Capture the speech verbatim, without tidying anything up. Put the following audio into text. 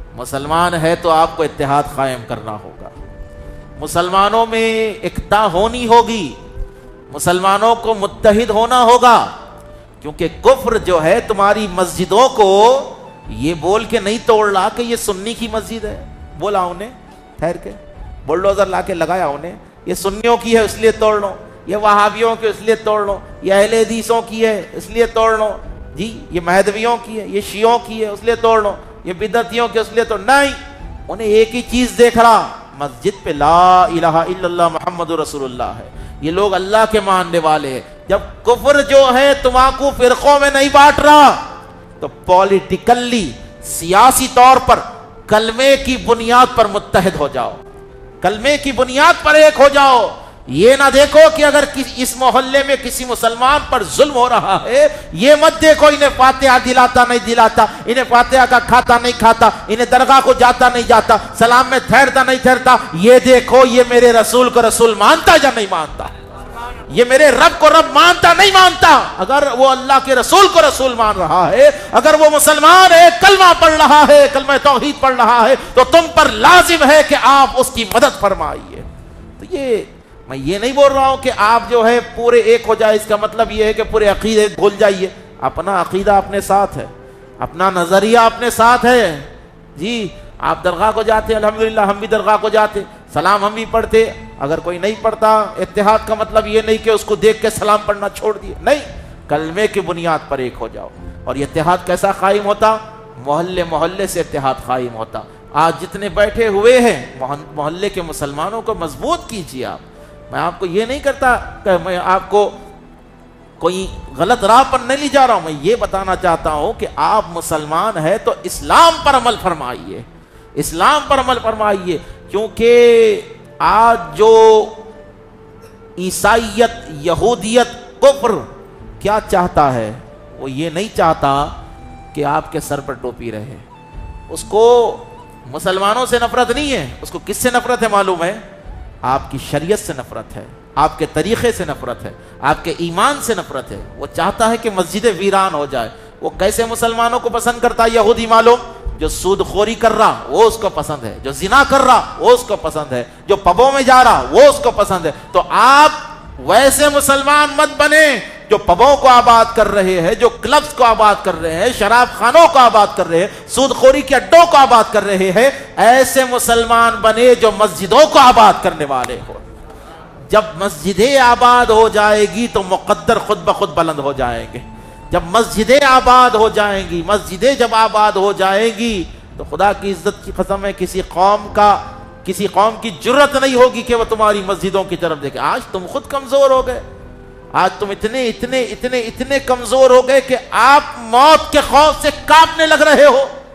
مسلمان ہے تو آپ کو اتحاد قائم کرنا ہوگا، مسلمانوں میں اکتا ہونی ہوگی، مسلمانوں کو متحد ہونا ہوگا، کیونکہ کفر جو ہے تمہاری مسجدوں کو یہ بول کے نہیں توڑ رہا کہ یہ سنی کی مسجد ہے، بولا انہیں ٹھہر کے بلڈوزر لا کے لگایا انہیں، یہ سنیوں کی ہے اس لیے توڑ لو، یہ وہابیوں کی اس لیے توڑ لو، یہ اہل حدیثوں کی ہے اس لیے توڑ لو، جی یہ مہدویوں کی ہے، یہ شیعوں کی ہے اس لیے توڑ لو، یہ بدعتیوں کی اس لیے توڑ، نہیں، انہیں ایک ہی چیز دیکھ رہا، مسجد پہ لا الہ الا اللہ محمد رسول اللہ ہے، یہ لوگ اللہ کے ماننے والے ہیں۔ جب کفر جو ہے تمہاکو فرقوں میں نہیں بانٹ رہا تو پولیٹیکلی سیاسی طور پر کلمے کی بنیاد پر متحد ہو جاؤ، کلمے کی بنیاد پر ایک ہو جاؤ۔ یہ نہ دیکھو کہ اگر اس محلے میں کسی مسلمان پر ظلم ہو رہا ہے، یہ مت دیکھو انہیں فاتحہ دلاتا نہیں دلاتا، انہیں فاتحہ کا کھاتا نہیں کھاتا، انہیں درگاہ کو جاتا نہیں جاتا، سلام میں ٹھہرتا نہیں ٹھہرتا، یہ دیکھو یہ میرے رسول کو رسول مانتا یا نہیں مانتا، یہ میرے رب کو رب مانتا نہیں مانتا۔ اگر وہ اللہ کے رسول کو رسول مان رہا ہے، اگر وہ مسلمان ہے، کلمہ پڑھ رہا ہے، کلمہ توحید پڑھ رہا ہے، تو تم پر لازم ہے کہ آپ اس کی مدد فرمائیے۔ تو یہ میں یہ نہیں بول رہا ہوں کہ آپ جو ہے پورے ایک ہو جائے، اس کا مطلب یہ ہے کہ پورے عقیدے بھول جائیے، اپنا عقیدہ اپنے ساتھ ہے، اپنا نظریہ اپنے ساتھ ہے، جی آپ درگاہ کو جاتے الحمدللہ، ہم بھی درگاہ کو جاتے، سلام ہم بھی پڑھتے، اگر کوئی نہیں پڑھتا، اتحاد کا مطلب یہ نہیں کہ اس کو دیکھ کے سلام پڑھنا چھوڑ دیے، نہیں، کلمے کی بنیاد پر ایک ہو جاؤ۔ اور یہ اتحاد کیسا قائم ہوتا؟ محلے محلے سے اتحاد قائم ہوتا۔ آج جتنے بیٹھے ہوئے ہیں محلے کے مسلمانوں کو مضبوط کیجیے آپ۔ میں آپ کو یہ نہیں کرتا کہ میں آپ کو کوئی غلط راہ پر نہیں لے جا رہا ہوں، میں یہ بتانا چاہتا ہوں کہ آپ مسلمان ہیں تو اسلام پر عمل فرمائیے، اسلام پر عمل فرمائیے، کیونکہ آج جو عیسائیت، یہودیت، کفر کیا چاہتا ہے، وہ یہ نہیں چاہتا کہ آپ کے سر پر ٹوپی رہے، اس کو مسلمانوں سے نفرت نہیں ہے، اس کو کس سے نفرت ہے معلوم ہے؟ آپ کی شریعت سے نفرت ہے، آپ کے طریقے سے نفرت ہے، آپ کے ایمان سے نفرت ہے۔ وہ چاہتا ہے کہ مسجدیں ویران ہو جائے۔ وہ کیسے مسلمانوں کو پسند کرتا ہے یہودی معلوم؟ جو سود خوری کر رہا وہ اس کو پسند ہے، جو زنا کر رہا وہ اس کو پسند ہے، جو پبوں میں جا رہا وہ اس کو پسند ہے۔ تو آپ ویسے مسلمان مت بنے جو پبوں کو آباد کر رہے ہیں، جو کلبز کو آباد کر رہے ہیں، شراب خانوں کو آباد کر رہے ہیں، سود خوری کے اڈوں کو آباد کر رہے ہیں۔ ایسے مسلمان بنے جو مسجدوں کو آباد کرنے والے ہو۔ جب مسجدیں آباد ہو جائے گی تو مقدر خود بخود بلند ہو جائیں گے۔ جب مسجدیں آباد ہو جائیں گی، مسجدیں جب آباد ہو جائیں گی تو خدا کی عزت کی قسم ہے کسی قوم کا کسی قوم کی جرت نہیں ہوگی کہ وہ تمہاری مسجدوں کی طرف دیکھے۔ آج تم خود کمزور ہو گئے، آج تم اتنے اتنے اتنے اتنے کمزور ہو گئے کہ آپ موت کے خوف سے کانپنے لگ رہے ہو۔